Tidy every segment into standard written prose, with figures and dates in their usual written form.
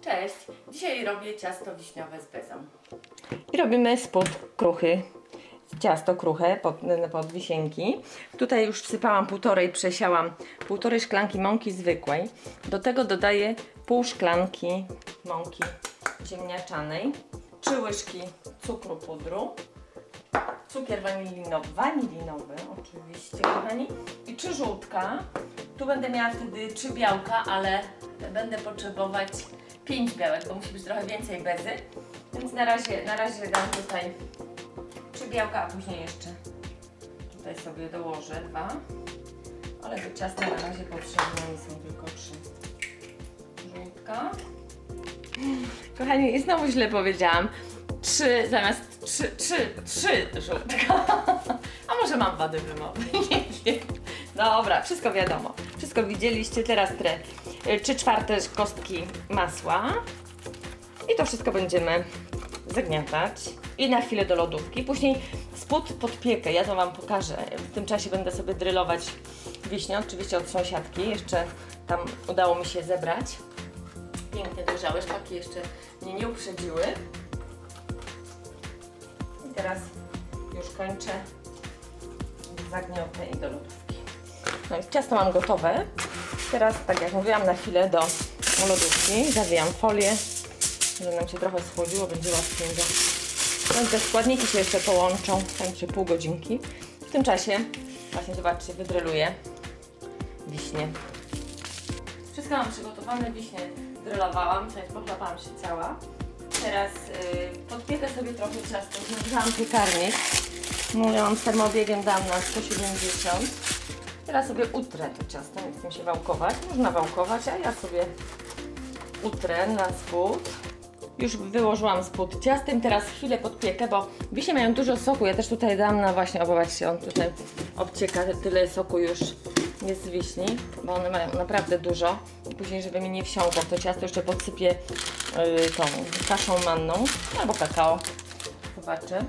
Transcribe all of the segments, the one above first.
Cześć! Dzisiaj robię ciasto wiśniowe z bezą. I robimy spód kruchy. Ciasto kruche pod wisienki. Tutaj już wsypałam przesiałam półtorej szklanki mąki zwykłej. Do tego dodaję pół szklanki mąki ziemniaczanej, 3 łyżki cukru pudru, cukier wanilinowy oczywiście, kochani, i 3 żółtka. Tu będę miała wtedy 3 białka, ale będę potrzebować 5 białek, bo musi być trochę więcej bezy. Więc na razie dam tutaj 3 białka, a później jeszcze tutaj sobie dołożę 2. Ale do ciasta na razie potrzebne mi są tylko 3 żółtka. Kochani, znowu źle powiedziałam. 3 zamiast 3 żółtka. A może mam wady wymowy? Nie wiem. Dobra, wszystko wiadomo. Wszystko widzieliście. Teraz 3/4 kostki masła. I to wszystko będziemy zagniatać. I na chwilę do lodówki. Później spód podpiekę. Ja to Wam pokażę. W tym czasie będę sobie drylować wiśnie. Oczywiście od sąsiadki. Jeszcze tam udało mi się zebrać. Pięknie dojrzałe. Szpaki jeszcze mnie nie uprzedziły. I teraz już kończę zagniotę i do lodówki. No i ciasto mam gotowe. Teraz, tak jak mówiłam, na chwilę do lodówki. Zawijam folię, żeby nam się trochę schłodziło, będzie łatwiej. No i te składniki się jeszcze połączą, tam pół godzinki. W tym czasie, właśnie zobaczcie, wydryluję wiśnie. Wszystko mam przygotowane, wiśnie drylowałam, pochlapałam się cała. Teraz podpiekę sobie trochę ciasto, wzięłam piekarnik. No, ja mam z termobiegiem, dam na 170. Teraz sobie utrę to ciasto, nie chcę się wałkować. Można wałkować, a ja sobie utrę na spód. Już wyłożyłam spód ciastem, teraz chwilę podpiekę, bo wiśnie mają dużo soku. Ja też tutaj dam na właśnie, zobaczcie, on tutaj obcieka, tyle soku już jest z wiśni, bo one mają naprawdę dużo. I później, żeby mi nie wsiąkło to ciasto, jeszcze podsypię tą kaszą manną albo kakao. Zobaczę.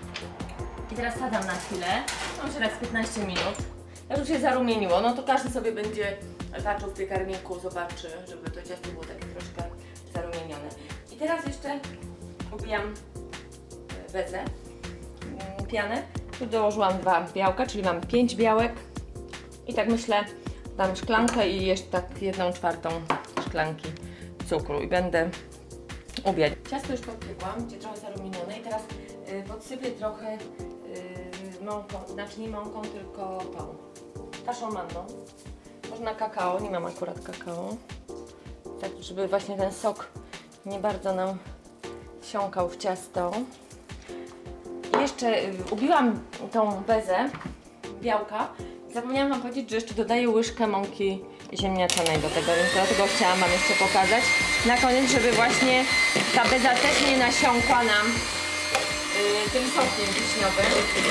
I teraz sadam na chwilę, mam teraz 15 minut. Jak już się zarumieniło, no to każdy sobie będzie patrzył w piekarniku, zobaczy, żeby to ciasto było takie troszkę zarumienione. I teraz jeszcze ubijam bezę, pianę. Tu dołożyłam 2 białka, czyli mam 5 białek. I tak myślę, dam szklankę i jeszcze tak 1/4 szklanki cukru i będę ubijać. Ciasto już podpiekłam, będzie trochę zarumienione i teraz podsypię trochę mąką, znaczy nie mąką, tylko tą kaszą manną. Można kakao, nie mam akurat kakao. Tak, żeby właśnie ten sok nie bardzo nam wsiąkał w ciasto. I jeszcze ubiłam tą bezę białka. Zapomniałam Wam powiedzieć, że jeszcze dodaję łyżkę mąki ziemniaczanej do tego, więc dlatego chciałam Wam jeszcze pokazać na koniec, żeby właśnie ta beza też nie nasiąkła nam tym sokiem wiśniowym.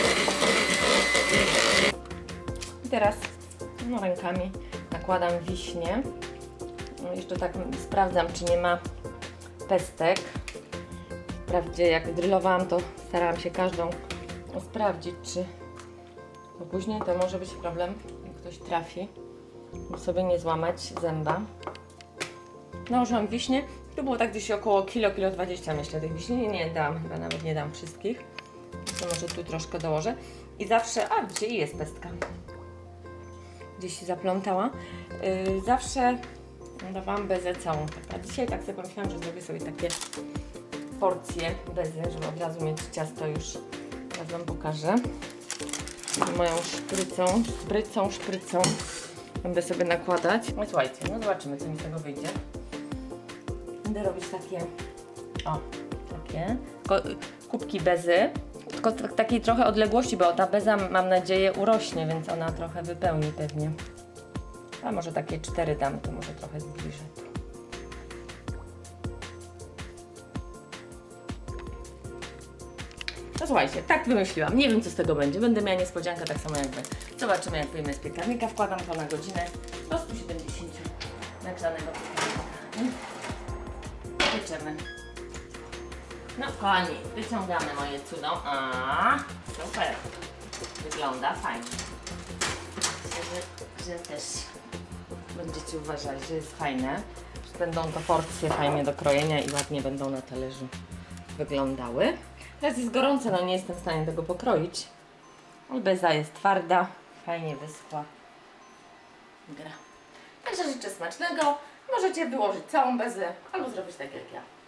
I teraz rękami nakładam wiśnie. No, jeszcze tak sprawdzam, czy nie ma pestek. Wprawdzie jak drylowałam, to starałam się każdą sprawdzić, czy bo później to może być problem, jak ktoś trafi, by sobie nie złamać zęba. Nałożyłam wiśnie. To było tak gdzieś około kilo 20 myślę tych wiśni. Nie dam, chyba nawet nie dam wszystkich. To może tu troszkę dołożę. I zawsze, a gdzie jest pestka? Gdzieś się zaplątała. Zawsze dawałam bezę całą. A dzisiaj tak sobie pomyślałam, że zrobię sobie takie porcje bezy, żeby od razu mieć ciasto już. Teraz Wam pokażę. Moją szprycą będę sobie nakładać. No słuchajcie, no zobaczymy, co mi z tego wyjdzie. Będę robić takie, takie kubki bezy, tylko w takiej trochę odległości, bo ta beza, mam nadzieję, urośnie, więc ona trochę wypełni pewnie. A może takie 4 dam, to może trochę zbliżę. No słuchajcie, tak wymyśliłam. Nie wiem, co z tego będzie. Będę miała niespodziankę tak samo jak Wy. Zobaczymy, jak wyjmę z piekarnika. Wkładam to na godzinę do 170 nagrzanego piekarnika. Pieczemy. No kochani, wyciągamy moje cudo. Super. Wygląda fajnie. Myślę, że też będziecie uważali, że jest fajne. będą to porcje fajnie do krojenia i ładnie będą na talerzu wyglądały. Teraz jest gorące, no nie jestem w stanie tego pokroić. Ale beza jest twarda, fajnie wyschła. Gra. Także życzę smacznego. Możecie wyłożyć całą bezę albo zrobić tak jak ja.